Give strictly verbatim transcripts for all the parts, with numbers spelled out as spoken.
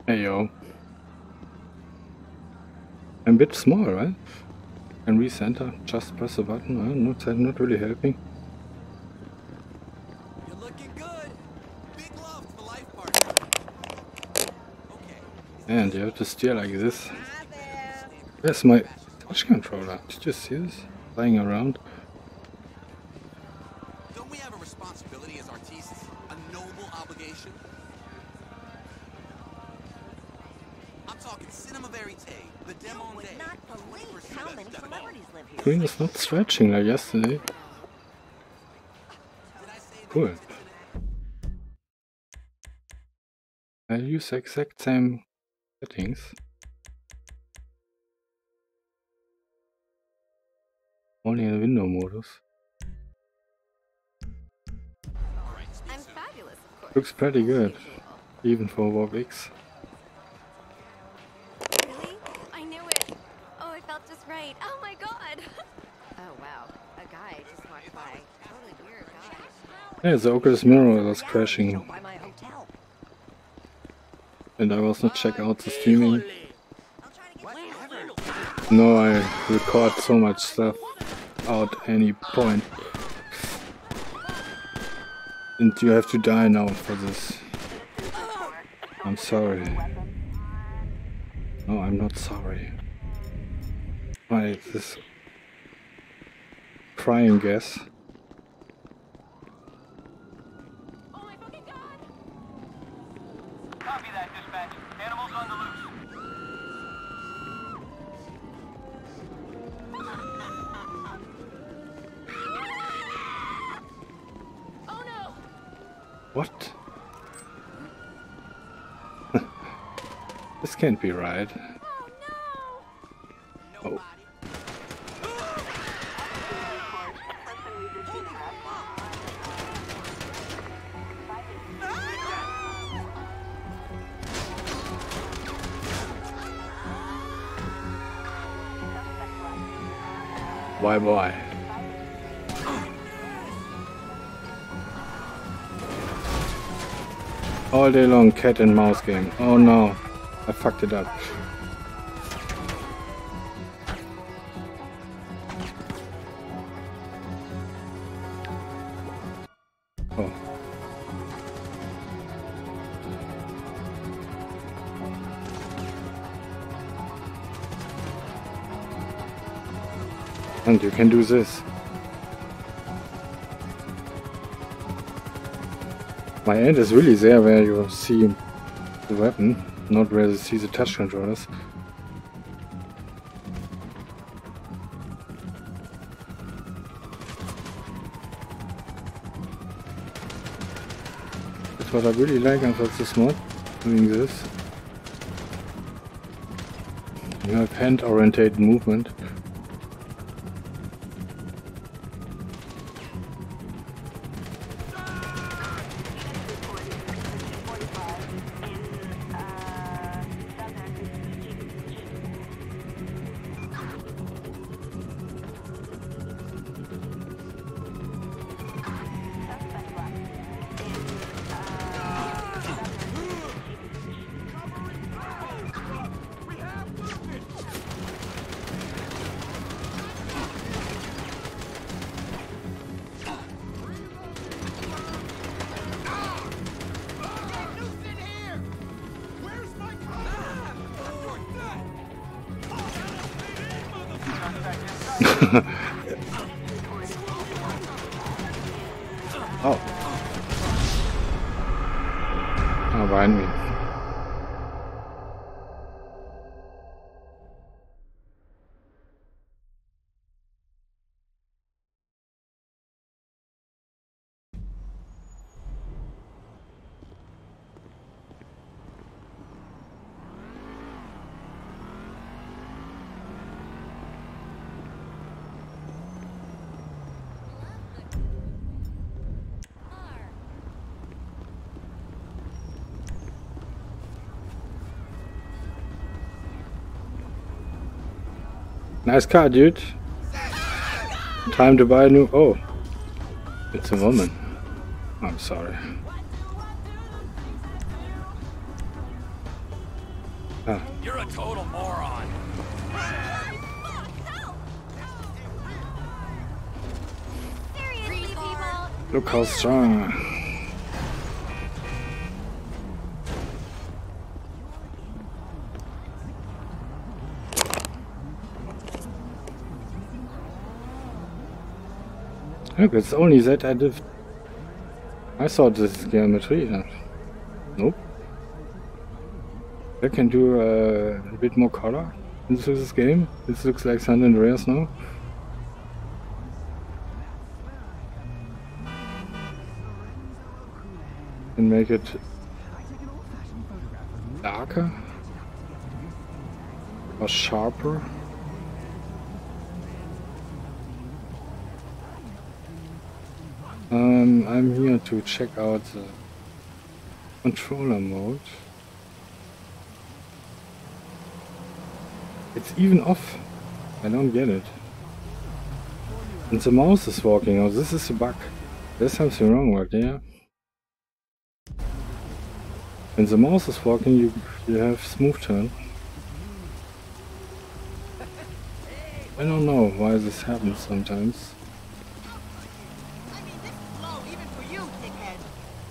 Hey yo. I'm a bit small, right? And recenter, just press a button. Oh, not, not really helping. You're looking good. Big love to the life partner. Okay. And you have to steer like this. Where's my touch controller? Did you see this? Lying around. Don't we have a responsibility as artists? A noble obligation? I'm talking cinema verite, the demo day. How many celebrities live here? Screen is not stretching like yesterday. Cool. I use exact same settings. Only in the window modus. I'm fabulous, of course. Looks pretty good, even for VORPX. Really? I knew it. Oh, it felt just right. Oh my god. Oh wow, a guy just walked by. Totally weird guy. Yeah, the Oculus mirror was crashing. By my hotel. And I was not check out the streaming. No, I record so much stuff out any point. And you have to die now for this. I'm sorry. No, I'm not sorry. Why this crying gas? Oh my fucking god! Copy that, dispatch. Animals on the loose. Oh no! What? This can't be right. Oh no! Oh. Bye bye. All day long cat and mouse game. Oh no, I fucked it up. Oh. And you can do this. My hand is really there where you see the weapon, not where you see the touch controllers. That's what I really like about this mod, doing this. You have hand-oriented movement. Oh. Ah, behind me. Nice car, dude. Time to buy a new... Oh. It's a woman. I'm sorry. You're a total moron. Seriously, people. Look how strong. Look, it's only that I did. I thought this is geometry. Uh, nope. I can do uh, a bit more color into this game. This looks like San Andreas now. And make it darker or sharper. Um, I'm here to check out the controller mode. It's even off. I don't get it. And the mouse is walking. Oh, this is a bug. There's something wrong right there. When the mouse is walking, you you have smooth turn. I don't know why this happens sometimes. I mean, this is low even for you, dickhead.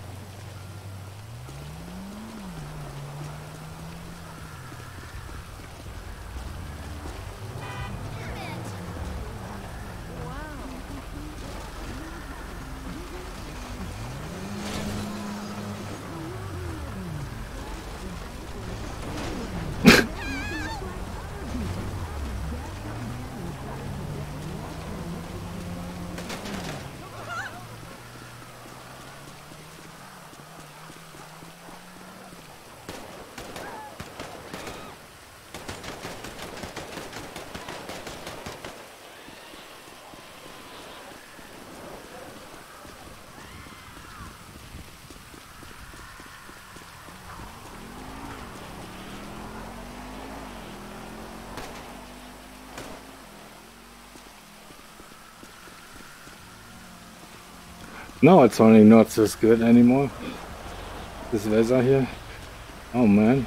No, it's only not this good anymore. This weather here. Oh man.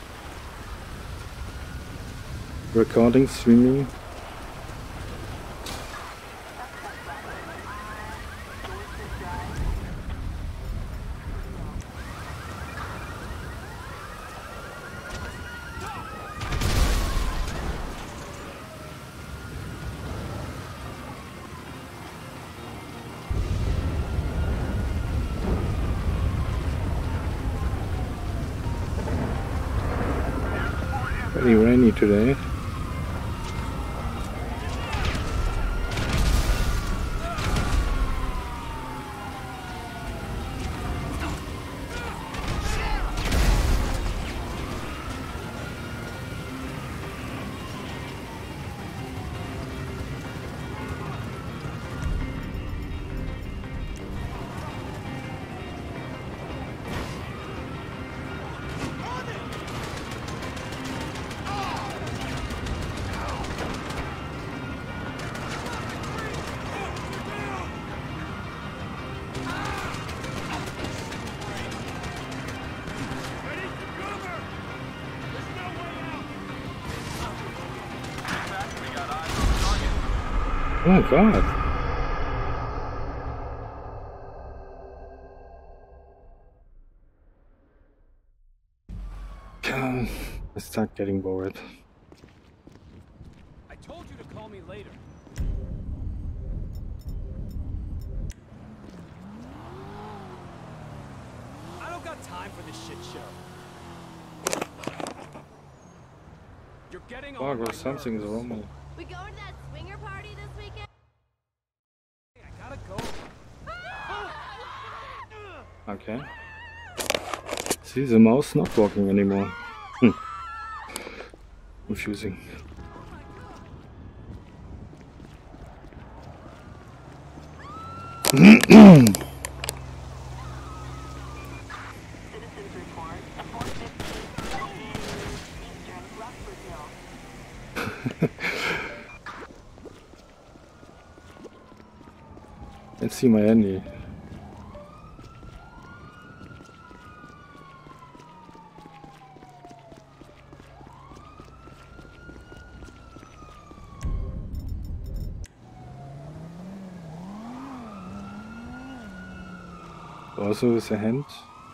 Recording, streaming. Pretty rainy today. Oh my god. Um, I start getting bored. I told you to call me later. I don't got time for this shit show. You're getting on my Oh, something's nerves. wrong. We going to that swinger party this weekend? I gotta go. Okay. See, the mouse not working anymore. Hm. Confusing. Let's see my handy. Also with a hand.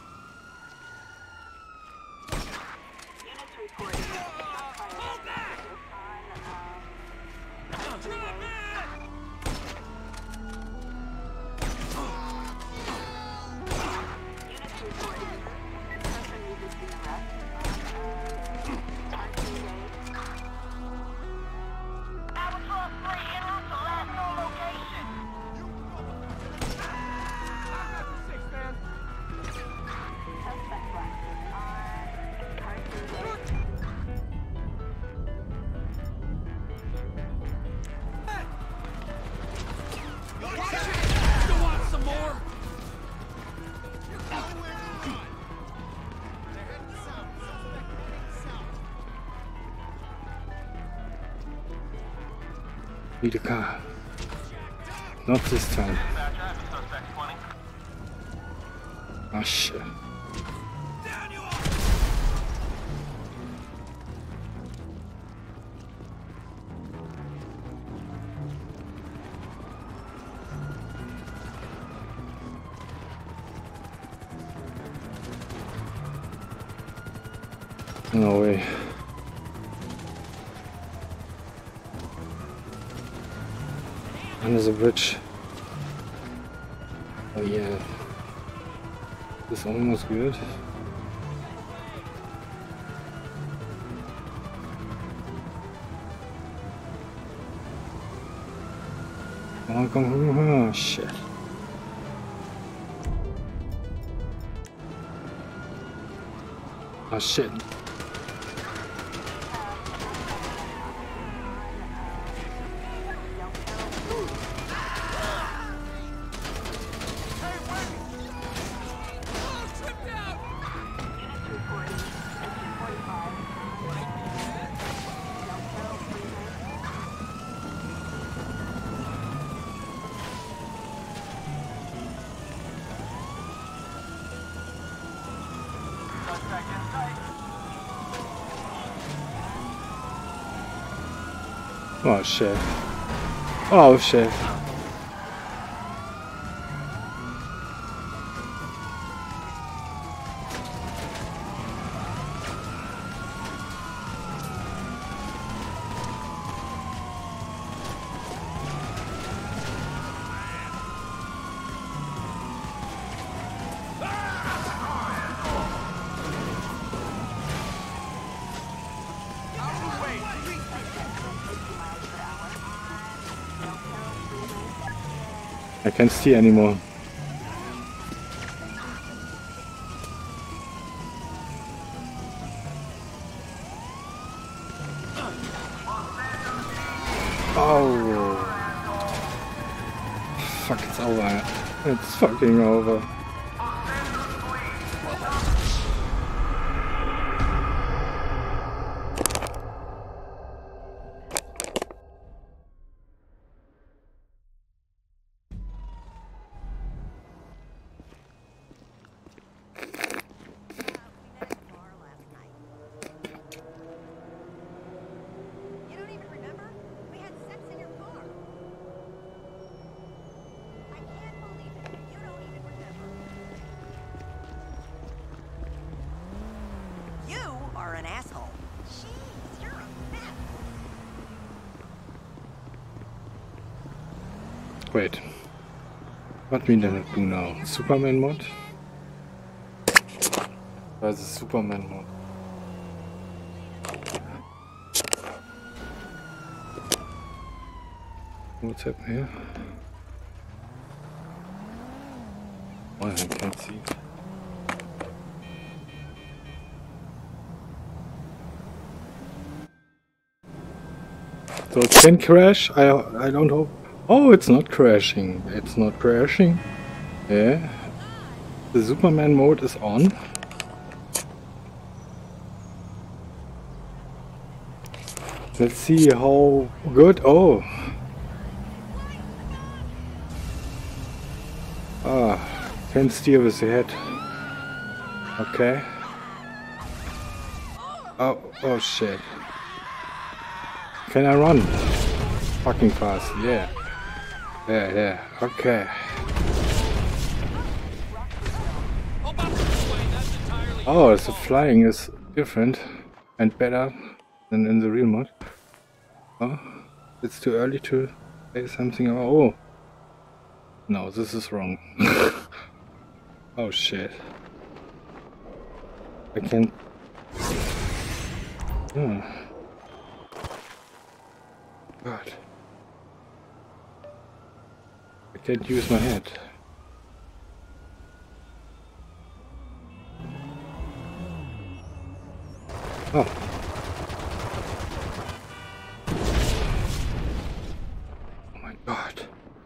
Need a car. Not this time. Ah, shit. No way. Under the bridge. Oh yeah. This is almost good. Oh, come on. Oh, shit. Oh shit. Oh shit. Oh shit. I can't see anymore. Oh. Fuck, it's over. It's fucking over. An asshole. Jeez, you're a mess. Wait. What we gonna do now? Superman mod? Where's the Superman mod? What's happening here? Oh, I can't see. So it can crash. I I don't hope. Oh, it's not crashing. It's not crashing. Yeah. The Superman mode is on. Let's see how good. Oh. Ah, can steer with the head. Okay. Oh, oh shit. Can I run? Fucking fast, yeah. Yeah, yeah, okay. Oh, the flying is different and better than in the real mod. Oh, it's too early to say something. Oh, no, this is wrong. Oh shit. I can't. Oh. God. I can't use my head. Oh. Oh my god.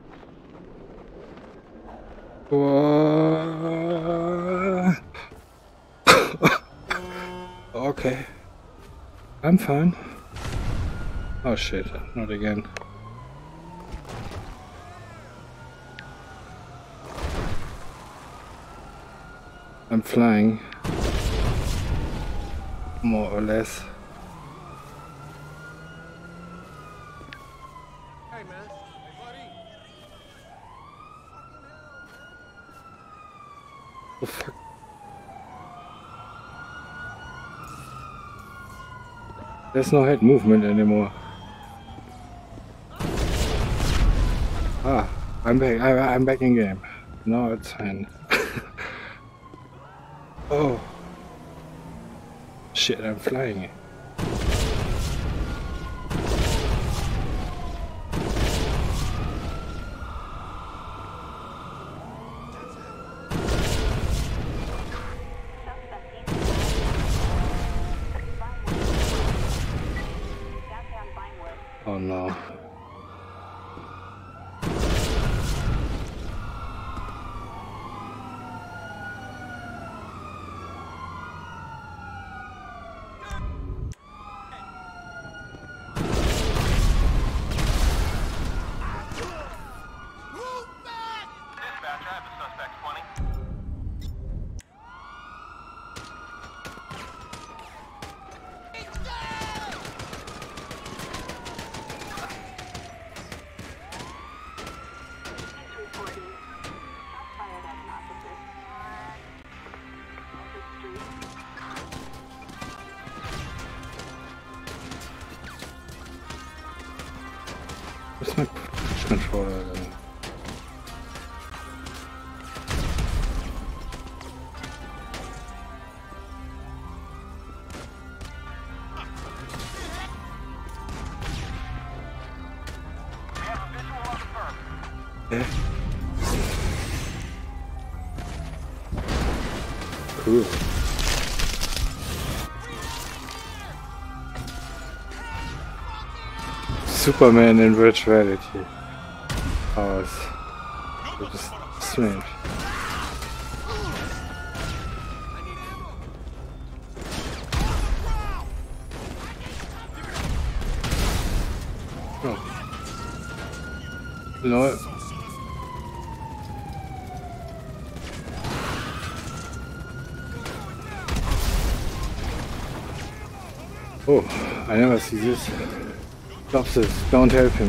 Whoa. Okay. I'm fine. Oh shit, not again. I'm flying. More or less. Hey, man. Hey, buddy. Oh fuck. There's no head movement anymore. Ah, I'm back. I, I'm back in game. No, it's fine. Oh. Shit, I'm flying. Oh no. Dispatch, I have a suspect twenty. Where's my push controller then? We have a visual on the firm. Yeah. Cool. Superman in virtual reality. Powers. Which is strange. Oh. Lol. Oh, I never see this. Stop this, don't help him.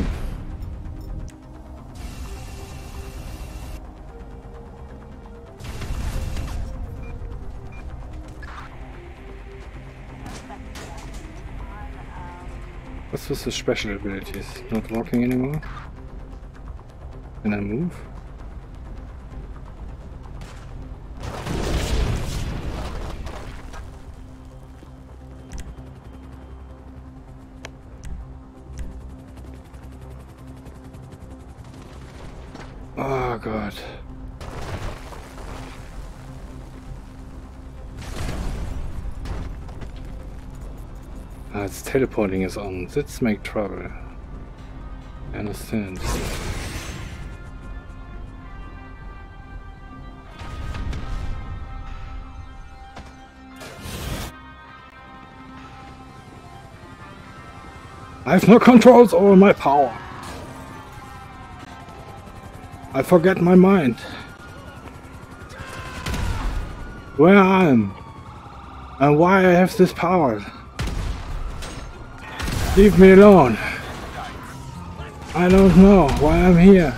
What's with the special abilities? Not walking anymore? Can I move? Oh god. Ah, it's teleporting is on. Let's make trouble. I understand. I have no controls over my power. I forget my mind. Where I am. And why I have this power. Leave me alone. I don't know why I'm here.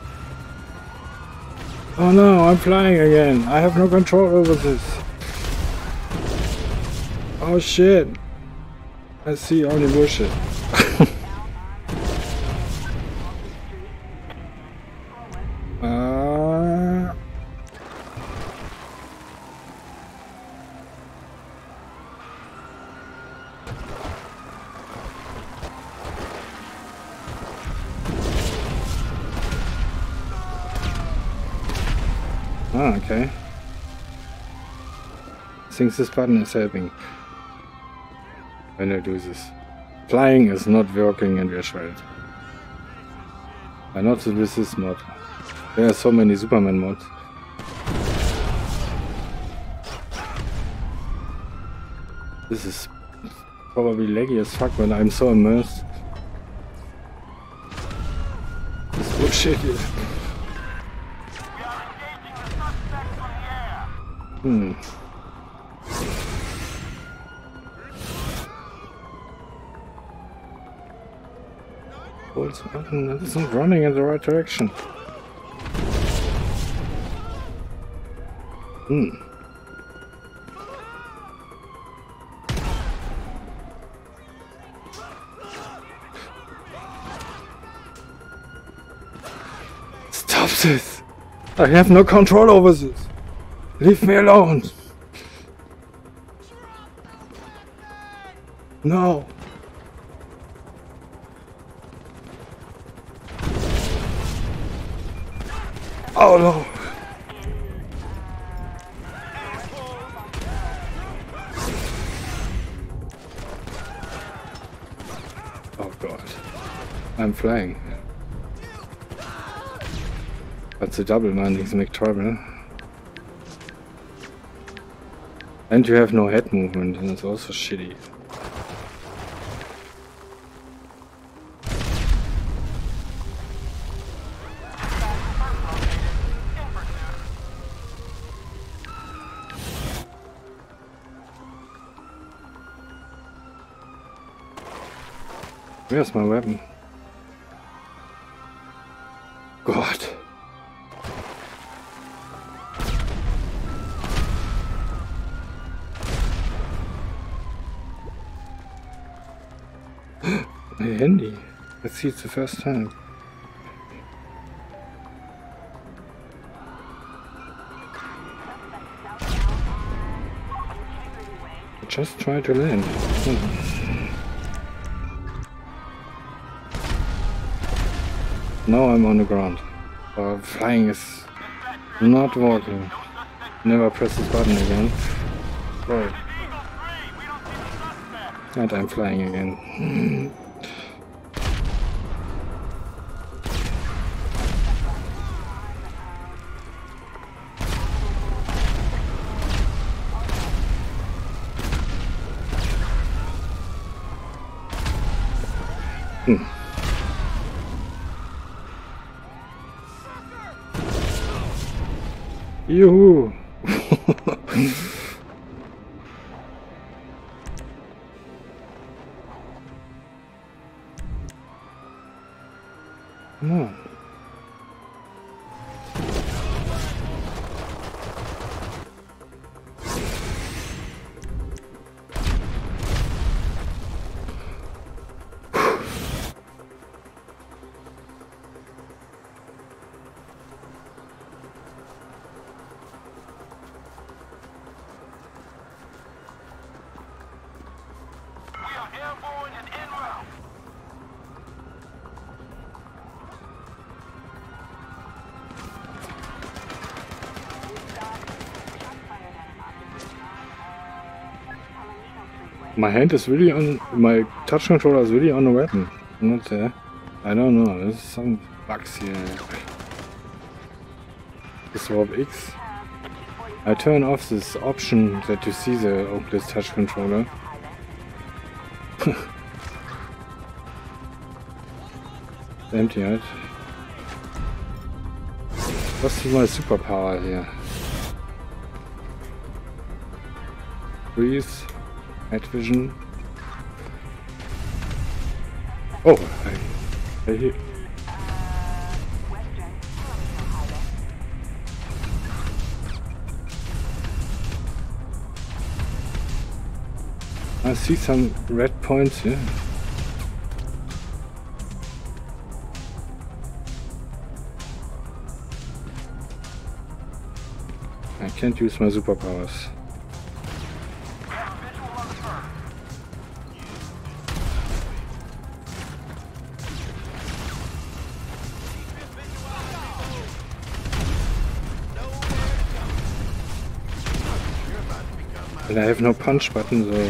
Oh no, I'm flying again. I have no control over this. Oh shit! I see only bullshit. uh... Ah, okay. I think this button is helping when I do this. Flying is not working in virtual. I not with this mod. There are so many Superman mods. This is probably laggy as fuck when I'm so immersed. This bullshit is. Hmm. What's button? That isn't running in the right direction. Hmm. Stop this! I have no control over this! Leave me alone! No! Oh no! Oh god. I'm flying. But the double landings make trouble. And you have no head movement, and it's also shitty. Where's my weapon? God. My handy. I see it's the first time. I just try to land. Hmm. Now I'm on the ground. Uh, flying is not working. Never press this button again. Right. And I'm flying again. Hmm. Yoo-hoo! Come on. Airborne and en route. My hand is really on, my touch controller is really on the weapon, not there. I don't know, there's some bugs here. This VORPX. I turn off this option that you see the Oculus touch controller. Empty, right? What's my superpower here? Freeze, night vision. Oh, I, I hear. I see some red points here. I can't use my superpowers. And I have no punch button, so...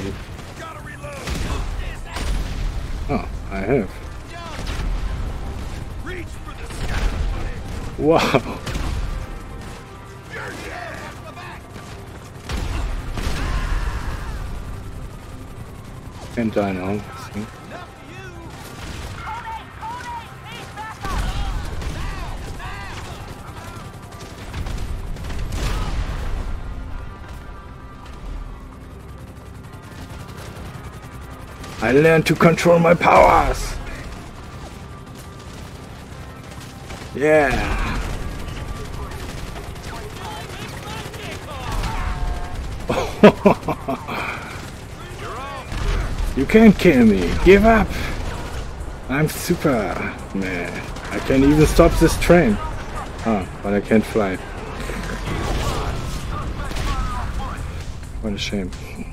Oh, I have. Wow! Can't die now, I think. I learned to control my powers! Yeah! You can't kill me! Give up! I'm super man. I can even stop this train. Ah, but I can't fly. What a shame.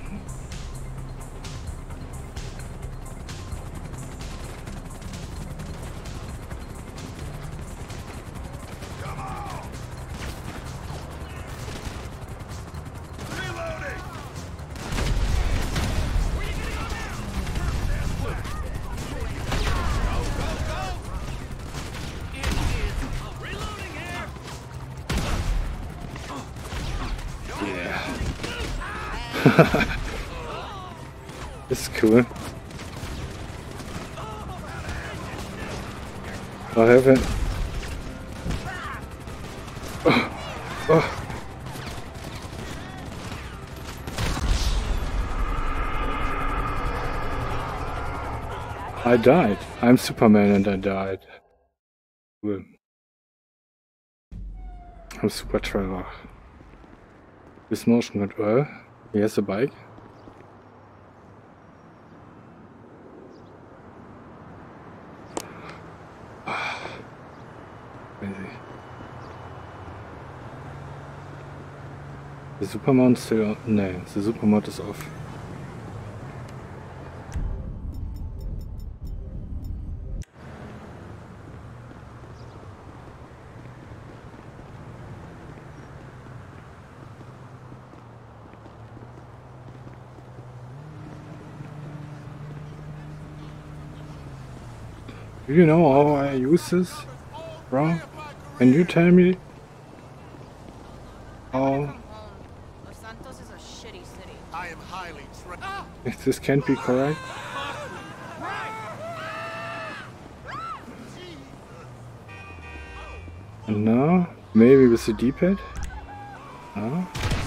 It's cool. I haven't. Oh. Oh. I died. I'm Superman and I died. Cool. I'm Super Trevor. This motion control. He has a bike. Crazy. The super mount still on. No, the super mount is off. Do you know how I use this, bro? Can you tell me how? Santos is a shitty city. I am highly tra- If this can't be correct? And now, maybe with the D-pad? No?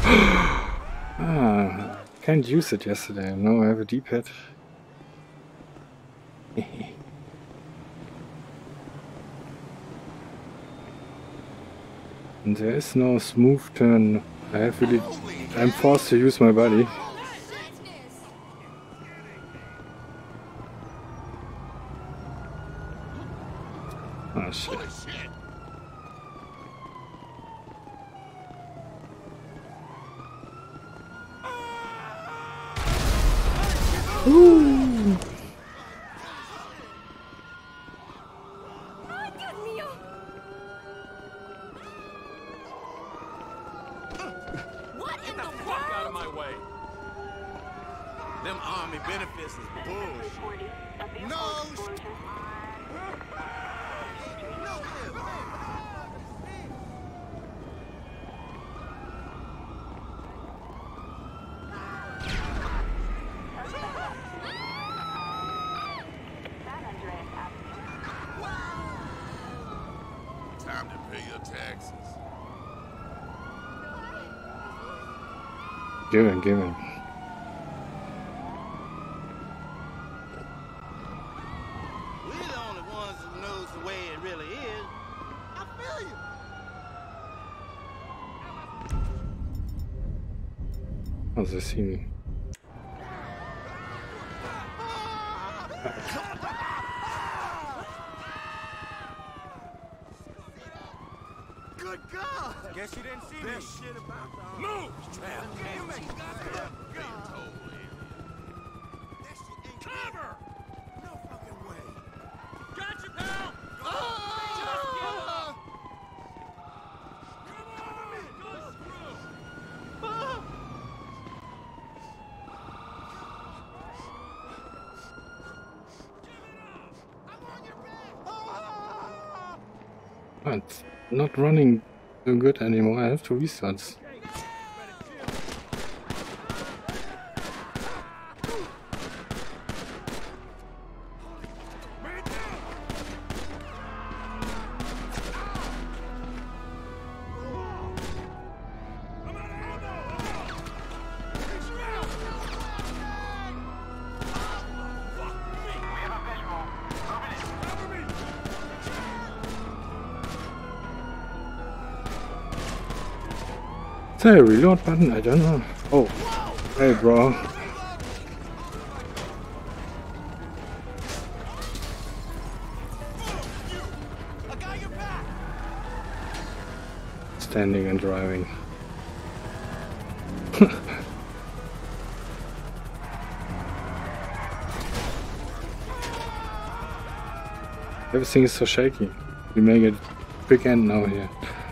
Ah, can't use it yesterday. Now I have a D-pad. And there is no smooth turn. I have really... I'm forced to use my body. Oh shit. Ooh. Them army benefits is bullshit. No. Time to pay your taxes. Give him, give him. Oh, they see me. Good God! Guess you didn't see Best me. shit about the Move! Damn it! That shit ain't Cover! no fucking way. Gotcha, pal! Ah! Just get up! Come on! Go through! It's not running so good anymore. I have to restart. Is there a reload button? I don't know. Oh, hey bro. Standing and driving. Everything is so shaky. We make it quick end now here.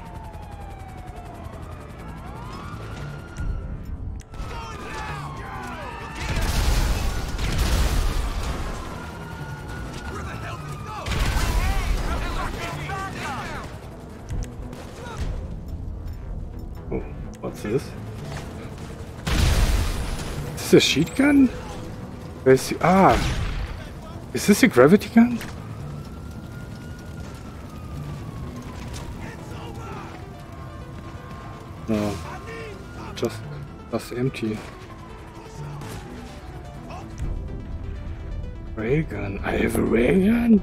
Oh, what's this? Is this a sheet gun? Where's the... Ah! Is this a gravity gun? No. Just... just empty. Ray gun. I have a ray gun?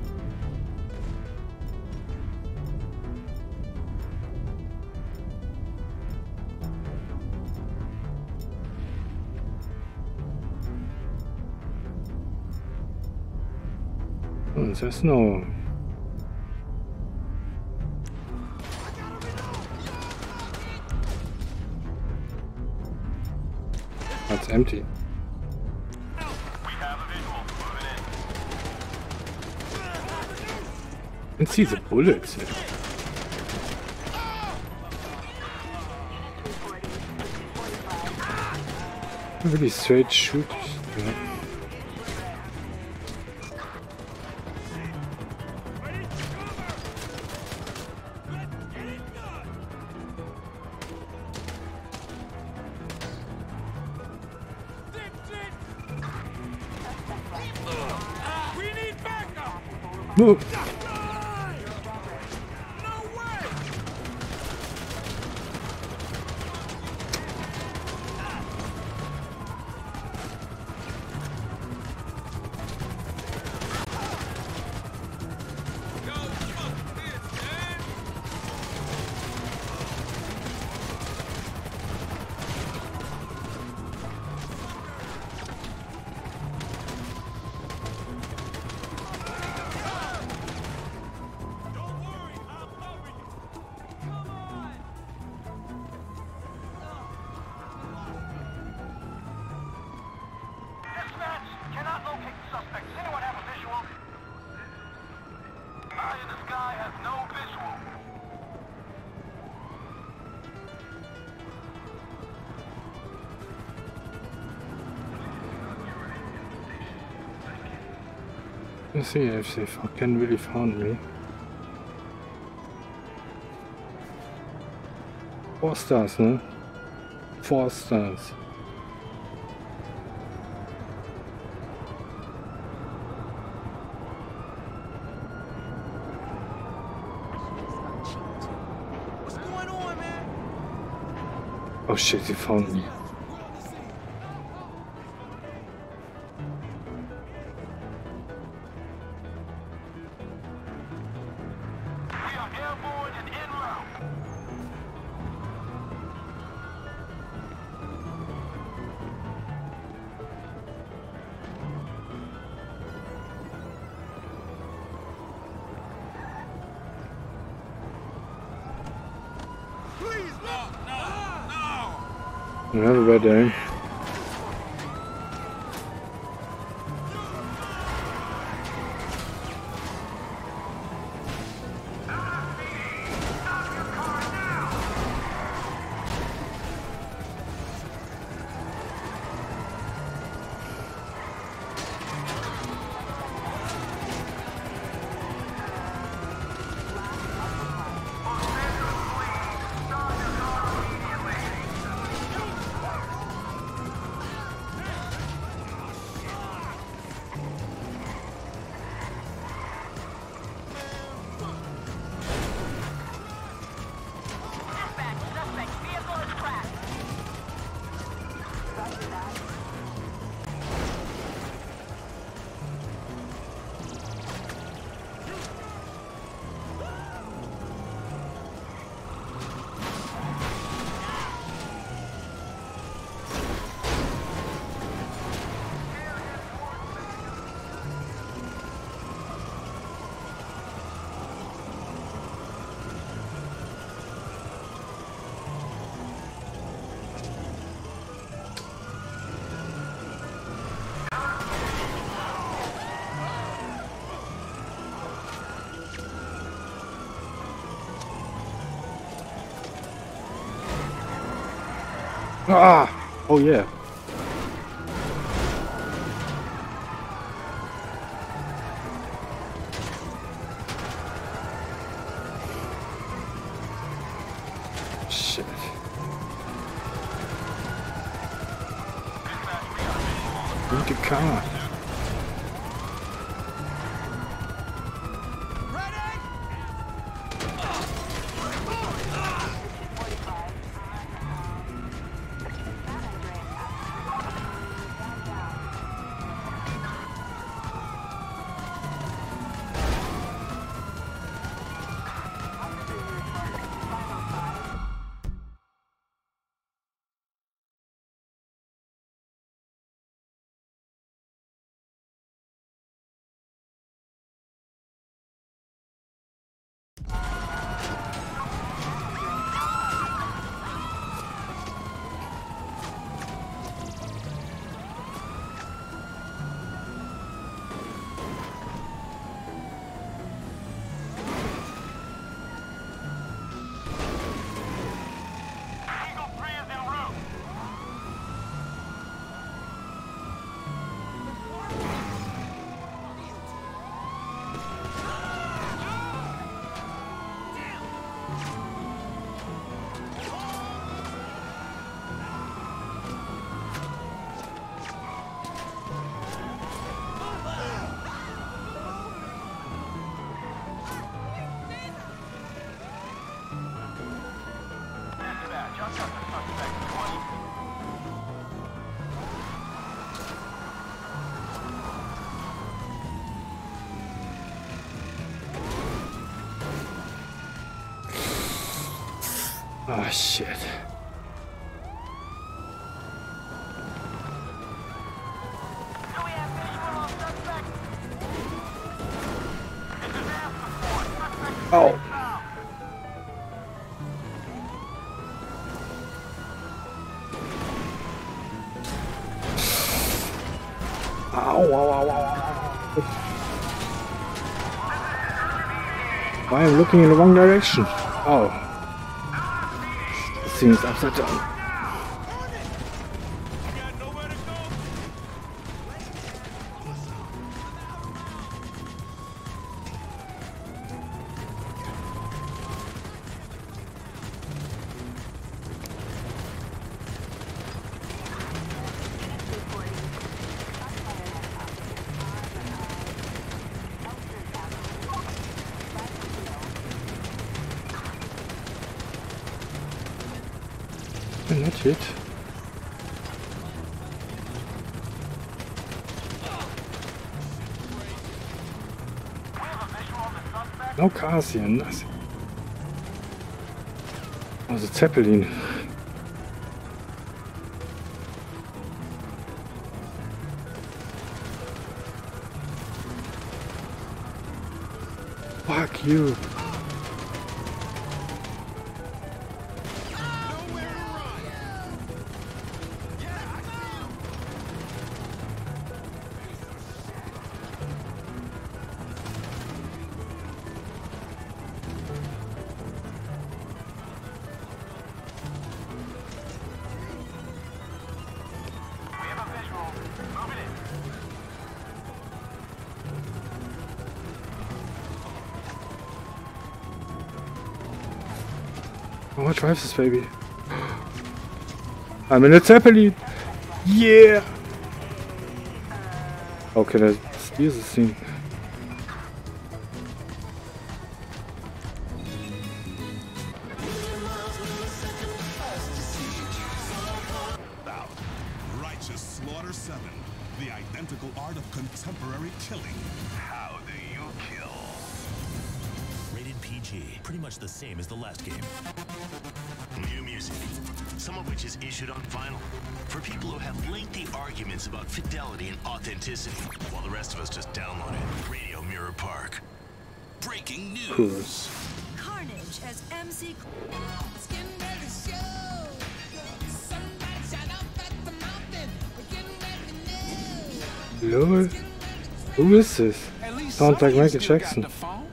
Oh, there's no... That's empty. We have a visual. Moving in. I can see the bullets. Really straight shoot. Yeah. We need backup! Move. No way! Dispatch! Cannot locate the suspect. Does anyone have a visual? Eye in the sky has no visual. Let's see if they can really found me. Four stars, no? Four stars. What's going on, man? Oh shit, they found me. We are airborne and en route. Have a bad day. Ah! Oh yeah. Shit. Need the car. Oh shit. Oh. Ow, ow, ow, ow. I am looking in the wrong direction. Oh. This thing is upside down. Not hit. No cars here, nothing. Oh, the Zeppelin. Fuck you. Oh, what drives this baby? I'm in a Zeppelin! Yeah! How can I steer this thing? Righteous Slaughter seven, the identical art of contemporary killing. How do you kill? Rated P G, pretty much the same as the last game. New music, some of which is issued on vinyl, for people who have lengthy arguments about fidelity and authenticity, while the rest of us just download it. Radio Mirror Park. Breaking news. Cool. Carnage as M C. Lol. Who is this? Sounds like Michael Jackson.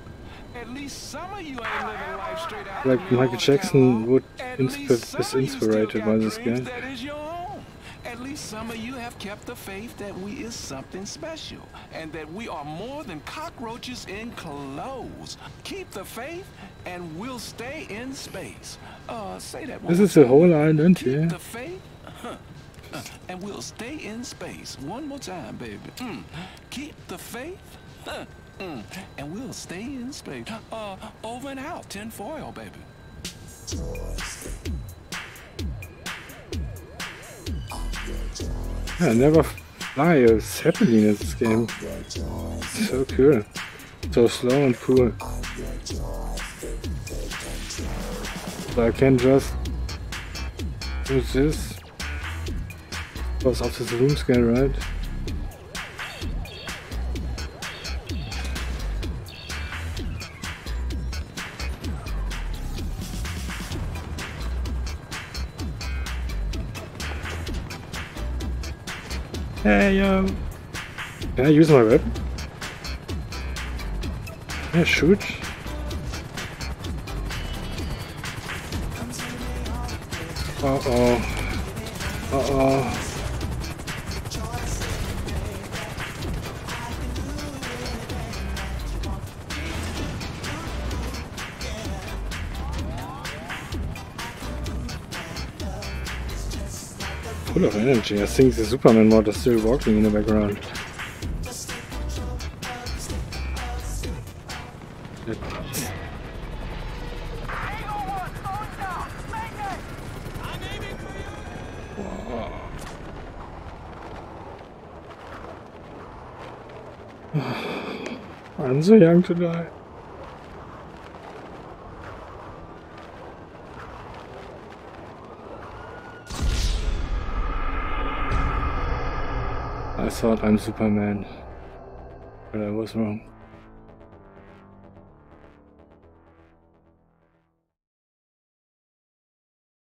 Like Michael Jackson would insp is inspired by this guy. At least some of you have kept the faith that we is something special, and that we are more than cockroaches in clothes. Keep the faith, and we'll stay in space. Uh, say that one. This is a whole island here. Keep the faith, huh, uh, and we'll stay in space. One more time, baby. Mm. Keep the faith, huh, mm, and we'll stay in space. Uh, over and out, tinfoil, baby. I never fly a Zeppelin in this game. So cool. So slow and cool. So I can just do this. Because of this room scale, right? Hey yo! Can I use my weapon? Can I shoot? Uh oh. Uh oh. Full of energy. I think the Superman mod is still walking in the background. I'm so young to die. I thought I'm Superman, but I was wrong.